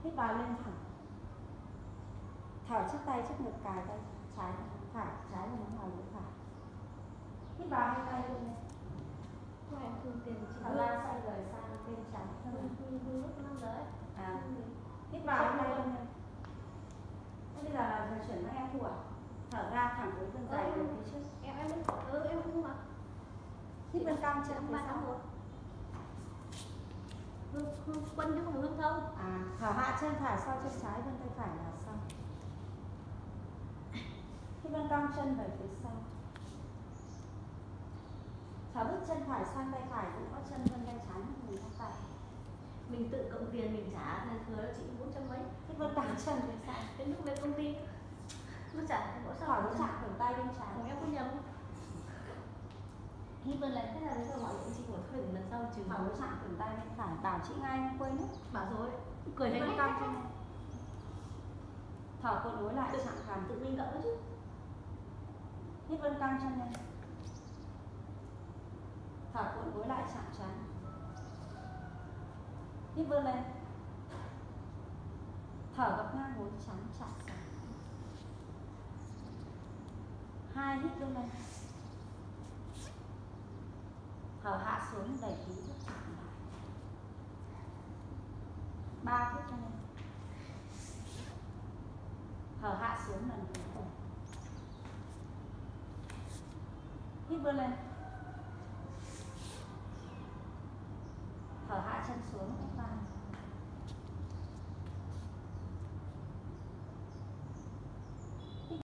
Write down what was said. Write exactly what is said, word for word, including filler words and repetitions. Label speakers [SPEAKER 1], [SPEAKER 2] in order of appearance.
[SPEAKER 1] Hít vào lên thẳng. Thở trước tay trước ngực, cài tay trái phải, trái là nó ngoài phải. Hít vào hai tay luôn này.
[SPEAKER 2] Em phương tiền
[SPEAKER 1] Thở ra xoay người sang bên trái. À. Hít vào hai tay luôn này. Thế bây giờ là giờ chuyển sang em thua à? Thở ra thẳng với chân dài về phía trước.
[SPEAKER 2] Em em ừ em không mà.
[SPEAKER 1] Hít bên cong chân phía sau.
[SPEAKER 2] Hương, hương quân chứ không phải hương thông.
[SPEAKER 1] À, thở hạ chân phải sau chân trái, bên tay phải là sau. Hít bên cong chân về phía sau. Thở bước chân phải sang tay phải, cũng có chân bên tay trái mình tay phải.
[SPEAKER 2] Mình tự cộng tiền mình trả nên thừa nó chỉ bốn trăm mấy.
[SPEAKER 1] Hít bên cong chân phía sau.
[SPEAKER 2] Đến lúc về công ty nó trả mỗi sao
[SPEAKER 1] hỏi nó chạm khuỷu tay bên trái.
[SPEAKER 2] Em có nhầm không?
[SPEAKER 1] Hít bên lấy.
[SPEAKER 2] Thế là bây giờ mọi người chị muốn khởi lần sau trừ
[SPEAKER 1] hỏi nó chạm khuỷu tay bên phải. Bảo chị ngay không quên hết.
[SPEAKER 2] Bảo rồi. Cười thấy
[SPEAKER 1] bên
[SPEAKER 2] hết.
[SPEAKER 1] cong chân này. Thở cuộn gối lại chạm cằm
[SPEAKER 2] tự mình đỡ chứ.
[SPEAKER 1] Hít bên cong chân này. Thở cuộn gối lại chạm trán. Hít vươn lên. Thở gập ngang gối chán chạm trán. Hai, hít vươn lên. Thở hạ xuống đẩy khí rất chậm lại. Ba, hít lên. Thở hạ xuống lần cuối cùng. Hít vươn lên.